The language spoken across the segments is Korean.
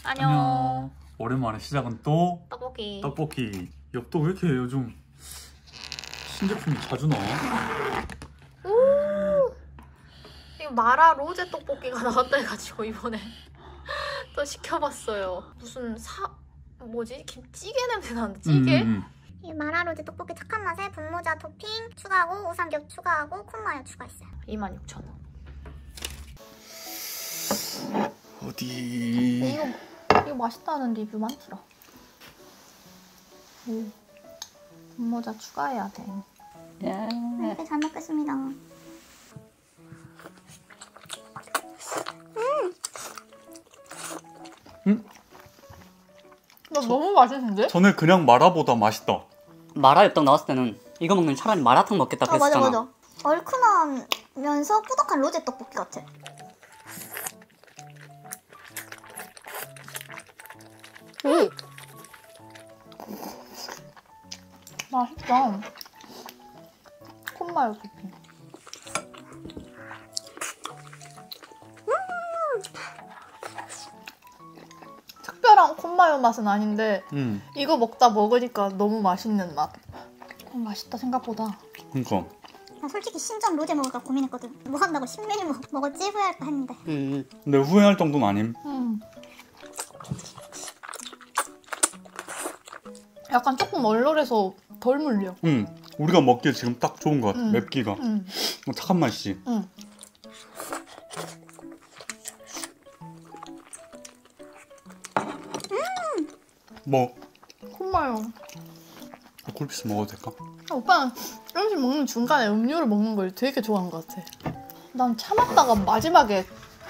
안녕. 오랜만에 시작은 또 떡볶이. 엽떡 왜 이렇게 요즘 신제품이 자주 나와? 이거 마라 로제 떡볶이가 나왔다 해가지고 이번에 또 시켜봤어요. 무슨 뭐지? 김찌개 냄새 나는데 찌개? 이 마라로즈 떡볶이 착한 맛에 분모자 토핑 추가하고 우삼겹 추가하고 콘마요 추가했어요. 26,000원. 어디? 이거 맛있다는 리뷰 많더라. 분모자 추가해야 돼. 네, 잘 먹겠습니다. 나 너무 맛있는데? 전에 그냥 마라보다 맛있다. 마라엽떡 나왔을 때는 이거 먹는 차라리 마라탕 먹겠다 그랬었잖아. 맞아. 얼큰하면서 꾸덕한 로제 떡볶이 같아. 맛있다. 콘마요 토핑. 특별한 콘마요 맛은 아닌데 이거 먹으니까 너무 맛있는 맛. 맛있다 생각보다. 그러니까. 나 솔직히 신전 로제 먹을까 고민했거든. 뭐 한다고 신메뉴 먹었지 후회할까 했는데. 근데 후회할 정도는 아님. 약간 조금 얼얼해서 덜 물려. 우리가 먹기에 지금 딱 좋은 것 같아. 맵기가. 착한 맛이지. 뭐? 콘마요. 쿨피스 먹어도 될까? 오빠는 음식 먹는 중간에 음료를 먹는 걸 되게 좋아하는 것 같아. 난 참았다가 마지막에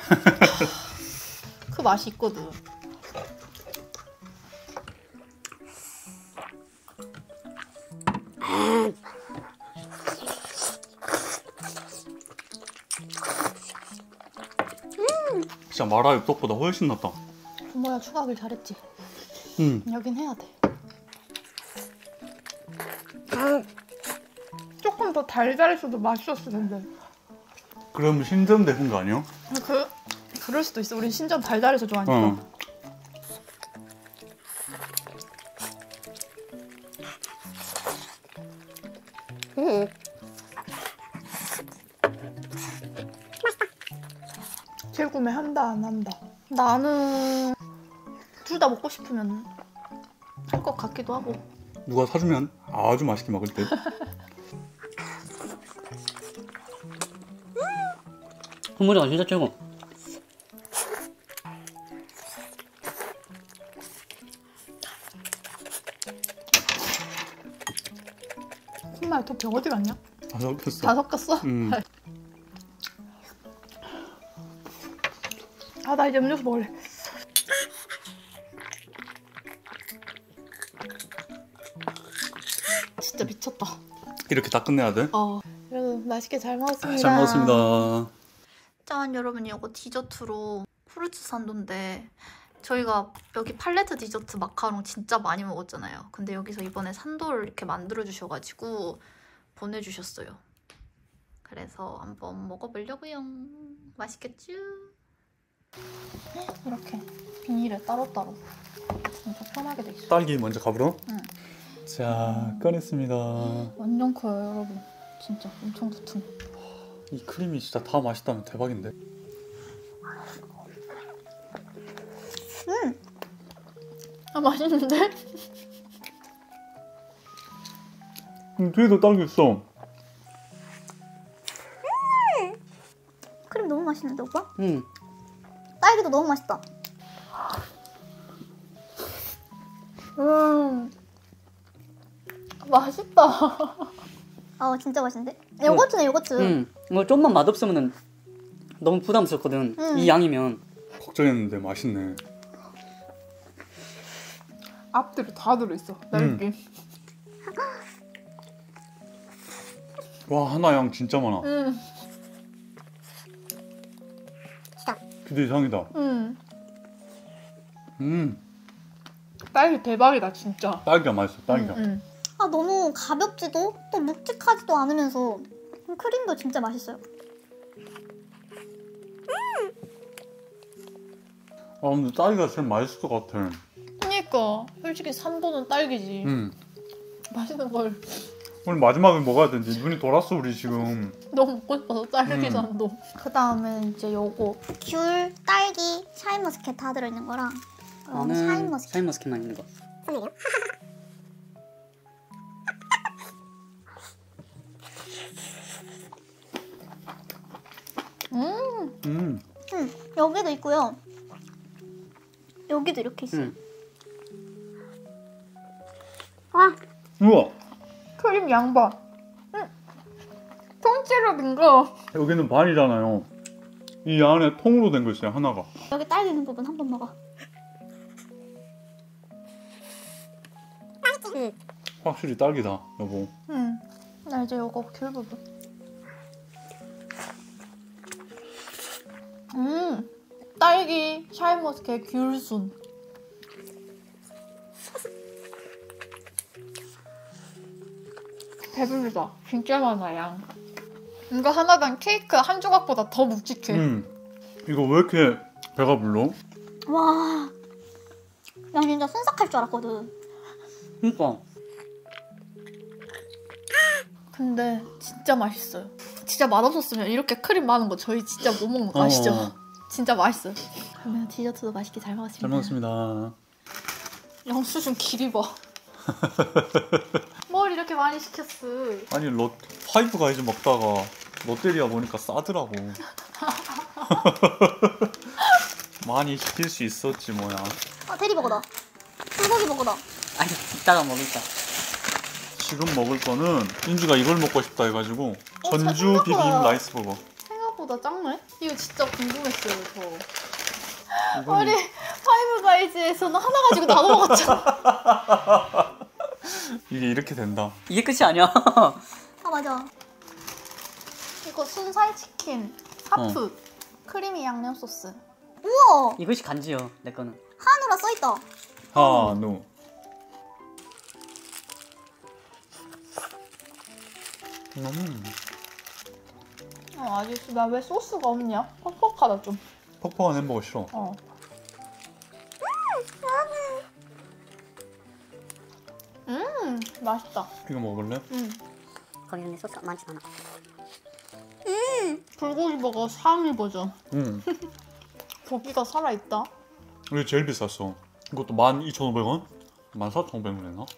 그 맛이 있거든. 진짜 마라엽떡보다 훨씬 낫다. 부모야 추가하길 잘했지. 여긴 해야 돼. 조금 더 달달했어도 맛있었을 텐데. 그러면 신전 대분 거 아니야? 그럴 수도 있어. 우린 신전 달달해서 좋아하니까. 재구매 한다 안 한다. 나는 둘 다 먹고 싶으면 할 것 같기도 하고. 누가 사주면 아주 맛있게 먹을 듯. 분모자가 진짜 최고. 콘마요 토핑 어디 갔냐? 다 섞였어. 다 섞였어? 나 이제 음료수 먹을래. 진짜 미쳤다. 이렇게 다 끝내야 돼? 여러분 맛있게 잘 먹었습니다. 잘 먹었습니다. 짠, 여러분 이거 디저트로 후르츠 산도인데 저희가 여기 팔레트 디저트 마카롱 진짜 많이 먹었잖아요. 근데 여기서 이번에 산도를 이렇게 만들어 주셔가지고 보내주셨어요. 그래서 한번 먹어보려고요. 맛있겠죠? 이렇게 비닐에 따로따로 진짜 편하게 돼 있어요. 딸기 먼저 가보러? 자, 꺼냈습니다. 완전 커요, 여러분. 진짜 엄청 두툼. 이 크림이 진짜 다 맛있다면 대박인데? 맛있는데? 뒤에도 딸기 있어. 크림 너무 맛있는데 오빠? 딸기도 너무 맛있다. 맛있다. 진짜 맛있는데? 요거트네 요거트. 이거 좀만 맛없으면 너무 부담스럽거든. 이 양이면. 걱정했는데 맛있네. 앞뒤로 다 들어있어. 딸기. 와, 하나 양 진짜 많아. 기대 이상이다. 딸기 대박이다 진짜. 딸기가 맛있어. 딸기가. 너무 가볍지도 또 묵직하지도 않으면서 크림도 진짜 맛있어요. 아 근데 딸기가 제일 맛있을 것 같아. 그니까 솔직히 산도는 딸기지. 맛있는 걸 오늘 마지막에 먹어야 되는데 눈이 돌았어 우리 지금. 너무 먹고 싶어서 딸기 산도. 그 다음에 이제 요거 귤, 딸기, 샤인머스켓 다 들어있는 거랑 나는 샤인머스켓. 샤인머스켓만 있는 거. 여기도 있고요. 여기도 이렇게 있어요. 와, 우와. 크림 양봐. 통째로인가? 여기는 반이잖아요. 이 안에 통으로 된 거 있어요 하나가. 여기 딸기 있는 부분 한 번 먹어. 맛있지? 확실히 딸기다 여보. 나 이제 요거 귤 부분. 딸기, 샤인머스켓, 귤순. 배부르다. 진짜 많아 양. 이거 하나당 케이크 한 조각보다 더 묵직해. 이거 왜 이렇게 배가 불러? 와, 나 진짜 순삭할 줄 알았거든. 그러니까 근데 진짜 맛있어요. 진짜 맛없었으면 이렇게 크림 많은 거 저희 진짜 못 먹는 거 아시죠? 진짜 맛있어요. 그러면 디저트도 맛있게 잘 먹었습니다. 잘 먹었습니다. 영수증 길이 봐. 뭘 이렇게 많이 시켰어. 아니 파이브 가이즈 먹다가 롯데리아 보니까 싸더라고. 많이 시킬 수 있었지 뭐야. 대리버거다. 불고기 버거다. 아니 이따가 먹을까. 지금 먹을 거는 인주가 이걸 먹고 싶다 해가지고 전주 생각보다- 비빔 라이스 버거. 생각보다 작네? 이거 진짜 궁금했어요 저. 이거는- 우리 파이브 가이즈에서는 하나 가지고 나눠 먹었잖아. 이게 이렇게 된다. 이게 끝이 아니야. 아, 맞아. 이거 순살 치킨 하프 크리미 양념 소스. 우와, 이것이 간지요. 내 거는. 한우라 써있다. 한우. 아저씨 나 왜 소스가 없냐? 퍽퍽하다 좀. 퍽퍽한 햄버거 싫어. 맛있다. 이거 먹을래? 거기 근데 소스가 많지 않아. 불고기 버거 상위 버전. 응. 고기가 살아있다. 이게 제일 비쌌어. 이것도 12,500원? 14,500원 했나?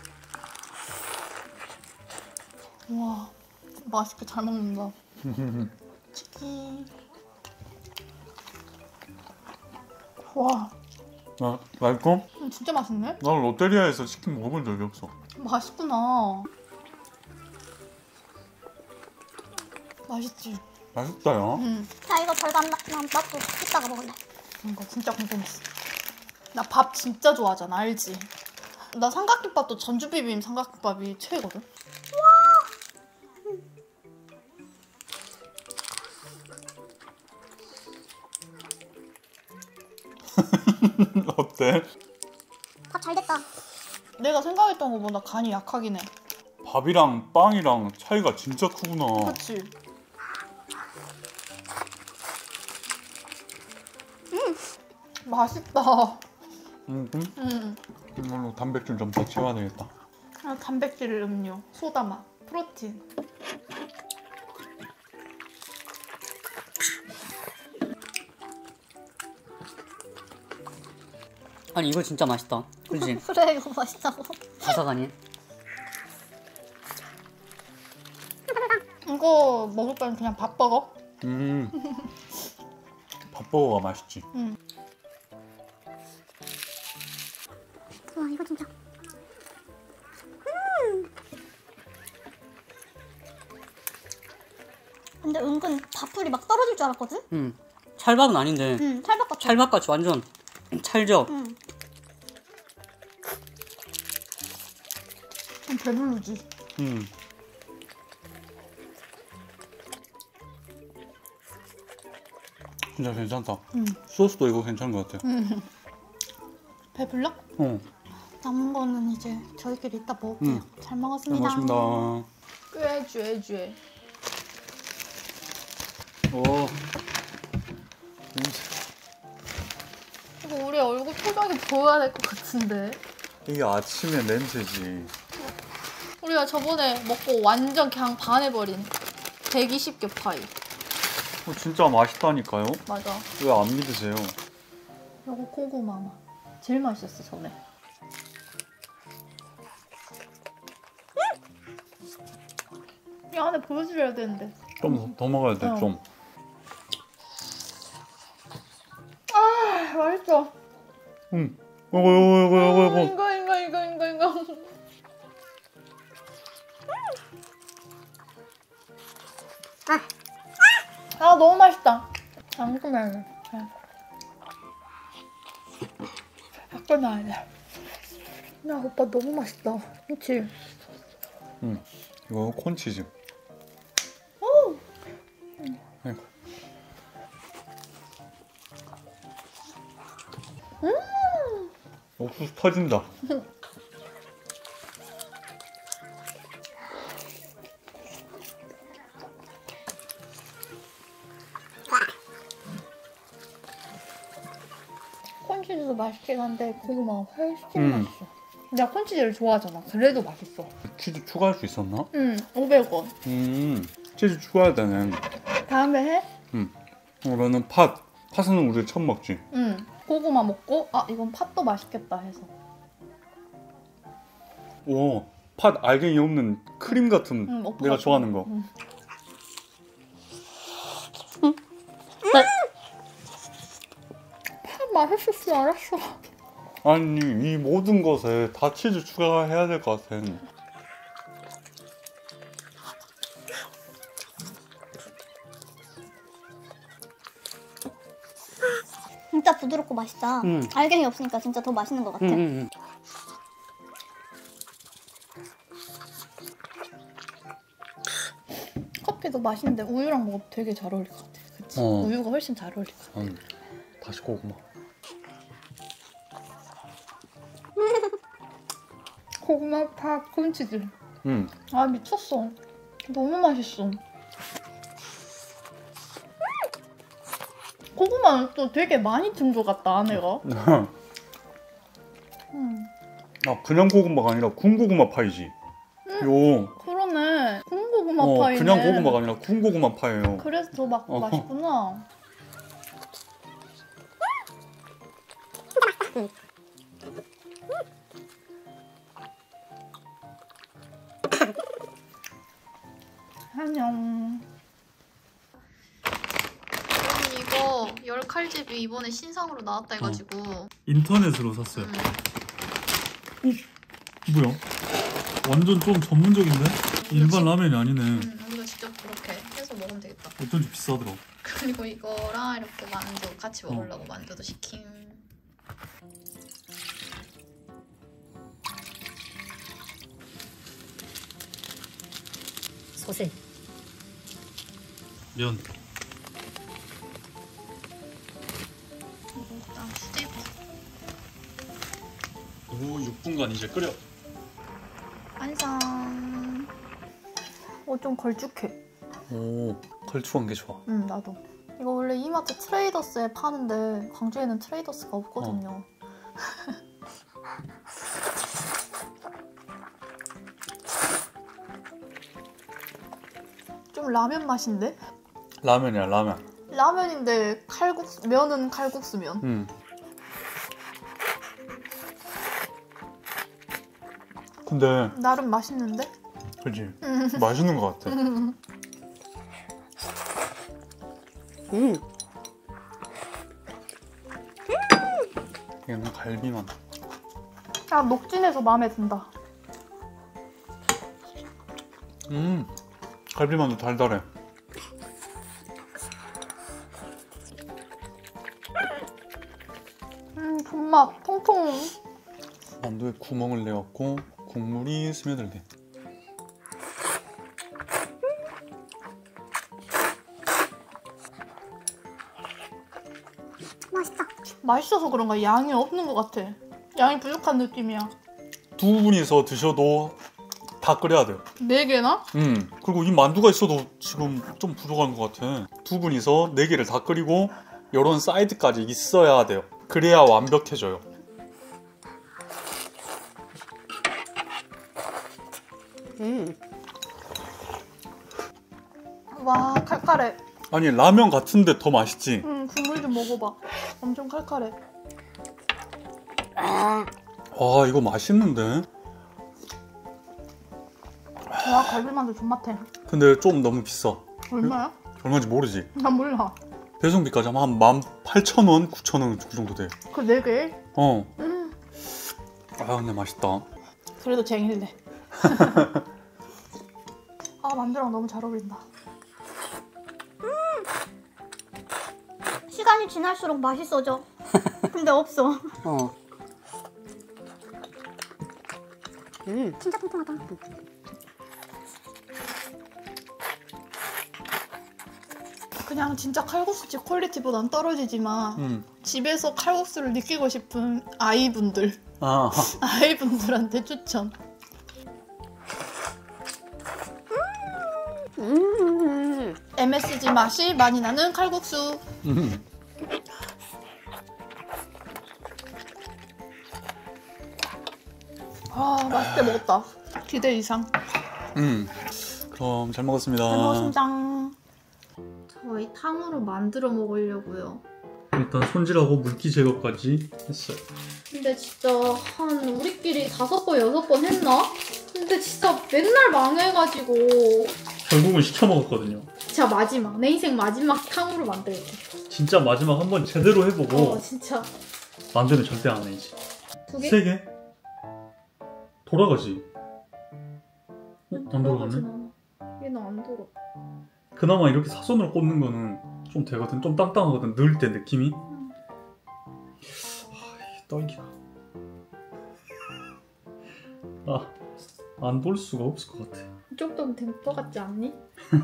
와 맛있게 잘 먹는다. 치킨. 와 아, 맛있고? 진짜 맛있네. 나는 롯데리아에서 치킨 먹어본 적이 없어. 맛있구나. 맛있지? 맛있다, 야. 자, 이거 절반 난 맛도 이따가 먹을래. 이거 진짜 궁금했어. 나 밥 진짜 좋아하잖아, 알지? 나 삼각김밥도 전주 비빔 삼각김밥이 최애거든. 어때? 밥 잘 됐다. 내가 생각했던 것보다 간이 약하긴 해. 밥이랑 빵이랑 차이가 진짜 크구나. 그치? 맛있다. 이걸로 단백질 좀 더 채워야 되겠다. 단백질 음료, 소다 맛, 프로틴. 아니 이거 진짜 맛있다. 그렇지? 그래, 이거 맛있다고. 바삭하니? 이거 먹을 바엔 그냥 밥 먹어. 밥버거가 맛있지. 와, 이거 진짜. 근데 은근 밥풀이 막 떨어질 줄 알았거든? 찰밥은 아닌데 찰밥 같아. 찰밥같이 완전 찰져. 배부르지. 진짜 괜찮다. 소스도 이거 괜찮은 것 같아. 배불러? 남은 거는 이제 저희끼리 이따 먹을게요. 잘 잘 먹었습니다. 먹었습니다. 꾀. 오. 이거 우리 얼굴 표정이 보여야 될 것 같은데. 이게 아침의 냄새지. 우리가 저번에 먹고 완전 그냥 반해버린 120개 파이. 진짜 맛있다니까요? 맞아. 왜 안 믿으세요? 이거 고구마 맛. 제일 맛있었어 전에. 이 안에 보여드려야 되는데. 좀 더 먹어야 돼, 어. 좀. 아 맛있어. 이거. 이거. 아 너무 맛있다. 잠깐만요. 바꿔 놔야 돼. 야 오빠 너무 맛있다. 그치? 이거 콘치즈. 오! 아이고. 옥수수 터진다. 콘치즈도 맛있긴 한데 고구마가 훨씬 맛있어. 나 콘치즈를 좋아하잖아. 그래도 맛있어. 치즈 추가할 수 있었나? 500원. 치즈 추가해야 되네. 다음에 해? 그러면 팥은 우리 처음 먹지. 고구마 먹고 이건 팥도 맛있겠다 해서. 오, 팥 알갱이 없는 크림 같은 내가 좋아하는 거. 팥 맛있을 줄 알았어. 아니 이 모든 것에 다 치즈 추가해야 될 것 같아. 진짜 부드럽고 맛있다. 알갱이 없으니까 진짜 더 맛있는 것 같아. 커피도 맛있는데 우유랑 먹어도 되게 잘 어울릴 것 같아. 그치? 우유가 훨씬 잘 어울릴 것 같아. 다시 고구마. 고구마, 팥, 콘치즈. 응. 미쳤어. 너무 맛있어. 고구마는 또 되게 많이 든 것 같다, 안에가. 그냥 고구마가 아니라 군고구마 파이지. 요. 그러네. 군고구마 파이네. 그냥 고구마가 아니라 군고구마 파예요. 그래서 더 맛있구나. 안녕. 이거 열 칼집이 이번에 신상으로 나왔다 해가지고 인터넷으로 샀어요. 뭐야? 완전 좀 전문적인데? 일반 라면이 아니네. 우리가 직접 그렇게 해서 먹으면 되겠다. 어쩐지 비싸더라. 그리고 이거랑 이렇게 만두 같이 먹으려고 만두도 시킴. 소세. 면. 일단 수제비. 오, 6분간 이제 끓여. 완성. 좀 걸쭉해. 오, 걸쭉한 게 좋아. 나도. 이거 원래 이마트 트레이더스에 파는데 광주에는 트레이더스가 없거든요. 좀 라면 맛인데? 라면이야, 라면. 라면인데 면은 칼국수면. 근데 나름 맛있는데? 그치? 맛있는 것 같아. 얘는 갈비만. 녹진해서 마음에 든다. 갈비만도 달달해. 존맛 통통. 만두에 구멍을 내갖고 국물이 스며들게. 맛있다. 맛있어서 그런가 양이 없는 것 같아. 양이 부족한 느낌이야. 두 분이서 드셔도 다 끓여야 돼요. 4개나? 그리고 이 만두가 있어도 지금 좀 부족한 것 같아. 두 분이서 4개를 다 끓이고 이런 사이드까지 있어야 돼요. 그래야 완벽해져요. 와 칼칼해. 아니 라면 같은데 더 맛있지? 국물 좀 먹어봐. 엄청 칼칼해. 와 이거 맛있는데? 와 갈비만두 존맛해. 근데 좀 너무 비싸. 얼마야? 얼마인지 모르지? 난 몰라. 배송비까지 하면 한 18,000원, 9,000원 그 정도 돼. 그 4개? 어. 아 근데 맛있다. 그래도 쟁일래. 아 만두랑 너무 잘 어울린다. 시간이 지날수록 맛있어져. 근데 없어. 어. 진짜 통통하다. 그냥 진짜 칼국수집 퀄리티보단 떨어지지만 집에서 칼국수를 느끼고 싶은 아이분들 아. 아이분들한테 추천. MSG 맛이 많이 나는 칼국수. 아 맛있게 먹었다. 기대 이상. 그럼 잘 먹었습니다. 잘 먹었습니다. 저희 탕후루 만들어 먹으려고요. 일단 손질하고 물기 제거까지 했어요. 근데 진짜 한 우리끼리 5번, 6번 했나? 근데 진짜 맨날 망해가지고 결국은 시켜 먹었거든요. 진짜 마지막, 내 인생 마지막 탕후루 만들기. 진짜 마지막 한번 제대로 해보고 진짜. 만두는 절대 안 해 이제. 2개? 3개? 돌아가지. 안 돌아가네? 얘는 안 돌아. 그나마 이렇게 사선으로 꽂는 거는 좀 되거든. 좀 땅땅하거든. 넣을 때 느낌이. 이게 떨기다. 안 볼 수가 없을 것 같아. 이 정도면 된 거 같지 않니?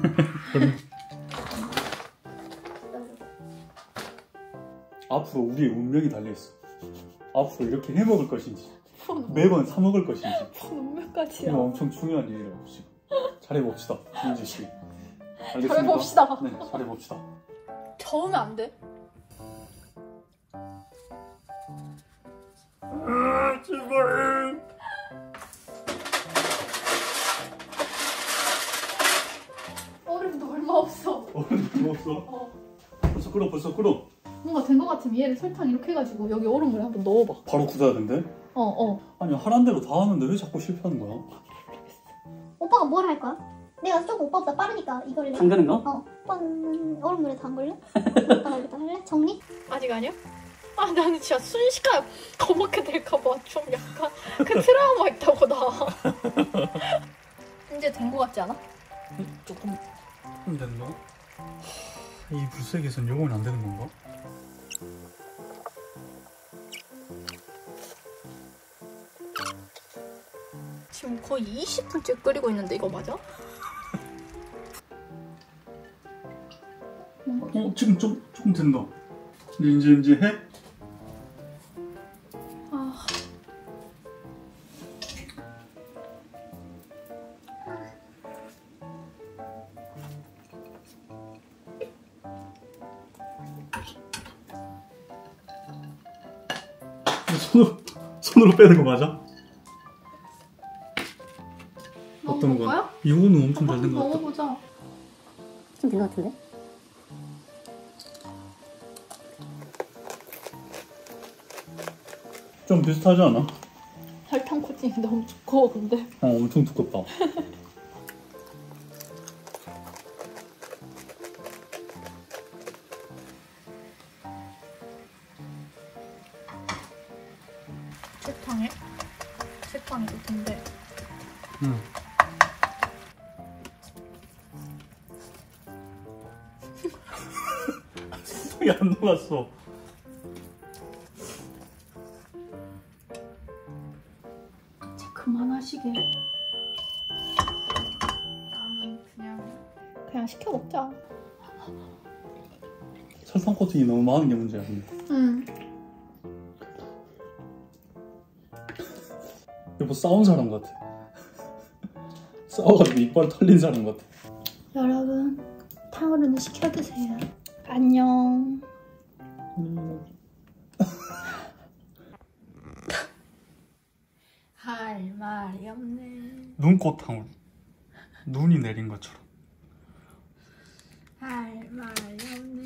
앞으로 우리의 운명이 달려있어. 앞으로 이렇게 해먹을 것인지 매번 사먹을 것인지. 운명까지야. 이거 엄청 중요한 일이에요 지금. 잘해봅시다 민지씨. 알겠습니까? 잘해봅시다. 네, 잘해봅시다. 저으면 안 돼. 제발. 얼음도 얼마 없어. 얼음 먹었어? 벌써 끓어. 뭔가 된 거 같으면 얘를 설탕 이렇게 해가지고 여기 얼음물 한번 넣어봐. 바로 굳어야 된대? 아니 하란 대로 다 하는데 왜 자꾸 실패하는 거야? 오빠가 뭘 할 거야? 내가 조금 오빠보다 빠르니까 이걸로. 담그는 거? 오빠는 얼음물에 담글래? 오빠가 여기다 할래? 정리? 아직 아니야? 아 나는 진짜 순식간에 거먹게 될까봐 좀 약간 그 트라우마 있다고 나. 이제 된 거 같지 않아? 조금 됐나? 이 불색에선 영원히 안 되는 건가? 지금 거의 20분째 끓이고 있는데 이거 맞아? 지금 조금 된다. 이제 해? 아. 손으로 빼는 거 맞아? 어떤 거야? 이거는 엄청 잘 된 거 같다. 먹어보자. 좀 된 거 같은데? 좀 비슷하지 않아? 설탕 코팅이 너무 두꺼워 근데. 엄청 두껍다. 색감이 좋던데. 손이 안 녹았어. 이제 그만하시게. 나는 그냥 시켜 먹자. 설탕 코팅이 너무 많은 게 문제야. 여보 싸운 사람 같아. 싸워가지고 이빨 털린 사람 같아. 여러분 탕후루는 시켜 드세요. 안녕. 말이 없네. 눈꽃탕으로 눈이 내린 것처럼. 할 말이 없네.